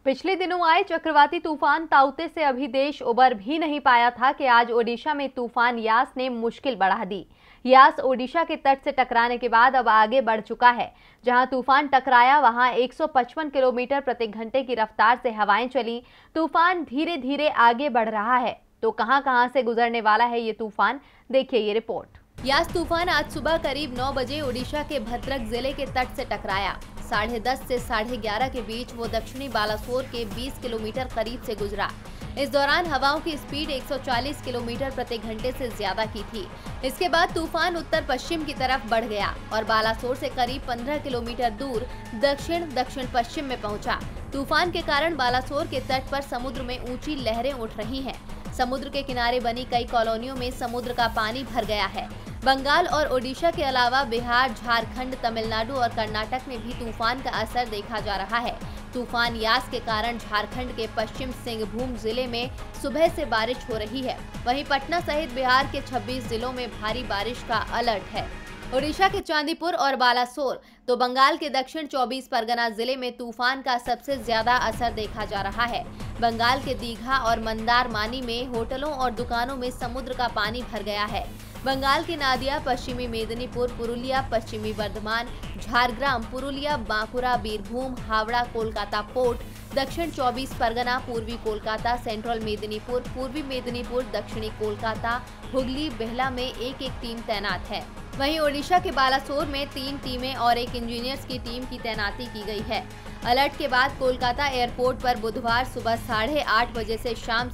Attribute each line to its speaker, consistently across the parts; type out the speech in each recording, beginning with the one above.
Speaker 1: पिछले दिनों आए चक्रवाती तूफान ताउते से अभी देश उबर भी नहीं पाया था कि आज ओडिशा में तूफान यास ने मुश्किल बढ़ा दी। यास ओडिशा के तट से टकराने के बाद अब आगे बढ़ चुका है। जहां तूफान टकराया वहां 155 किलोमीटर प्रति घंटे की रफ्तार से हवाएं चली। तूफान धीरे धीरे आगे बढ़ रहा है। तो कहां से गुजरने वाला है ये तूफान, देखिए ये रिपोर्ट। यास तूफान आज सुबह करीब 9 बजे ओडिशा के भद्रक जिले के तट से टकराया। 10:30 से 11:30 के बीच वो दक्षिणी बालासोर के 20 किलोमीटर करीब से गुजरा। इस दौरान हवाओं की स्पीड 140 किलोमीटर प्रति घंटे से ज्यादा की थी। इसके बाद तूफान उत्तर पश्चिम की तरफ बढ़ गया और बालासोर से करीब 15 किलोमीटर दूर दक्षिण पश्चिम में पहुंचा। तूफान के कारण बालासोर के तट पर समुद्र में ऊंची लहरें उठ रही हैं। समुद्र के किनारे बनी कई कॉलोनियों में समुद्र का पानी भर गया है। बंगाल और ओडिशा के अलावा बिहार, झारखंड, तमिलनाडु और कर्नाटक में भी तूफान का असर देखा जा रहा है। तूफान यास के कारण झारखंड के पश्चिम सिंहभूम जिले में सुबह से बारिश हो रही है। वहीं पटना सहित बिहार के 26 जिलों में भारी बारिश का अलर्ट है। ओडिशा के चांदीपुर और बालासोर तो बंगाल के दक्षिण 24 परगना जिले में तूफान का सबसे ज्यादा असर देखा जा रहा है। बंगाल के दीघा और मंदारमानी में होटलों और दुकानों में समुद्र का पानी भर गया है। बंगाल के नादिया, पश्चिमी मेदिनीपुर, पुरुलिया, पश्चिमी वर्धमान, झारग्राम, पुरुलिया, बांकुरा, बीरभूम, हावड़ा, कोलकाता पोर्ट, दक्षिण 24 परगना, पूर्वी कोलकाता, सेंट्रल मेदिनीपुर, पूर्वी मेदिनीपुर, दक्षिणी कोलकाता, हुगली, बेहला में एक टीम तैनात है। वहीं ओडिशा के बालासोर में 3 टीमें और एक इंजीनियर्स की टीम की तैनाती की गई है। अलर्ट के बाद कोलकाता एयरपोर्ट पर बुधवार सुबह 8:30 बजे से शाम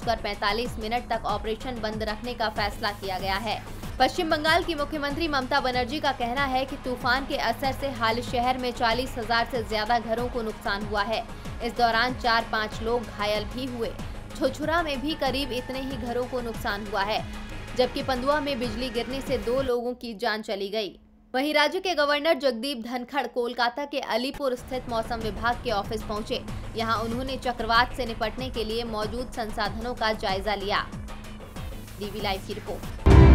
Speaker 1: 7:45 तक ऑपरेशन बंद रखने का फैसला किया गया है। पश्चिम बंगाल की मुख्यमंत्री ममता बनर्जी का कहना है कि तूफान के असर से हाल शहर में 40,000 से ज्यादा घरों को नुकसान हुआ है। इस दौरान 4-5 लोग घायल भी हुए। छुछुरा में भी करीब इतने ही घरों को नुकसान हुआ है, जबकि पंदुआ में बिजली गिरने से 2 लोगों की जान चली गई। वहीं राज्य के गवर्नर जगदीप धनखड़ कोलकाता के अलीपुर स्थित मौसम विभाग के ऑफिस पहुंचे। यहां उन्होंने चक्रवात से निपटने के लिए मौजूद संसाधनों का जायजा लिया। डीवी लाइव की रिपोर्ट।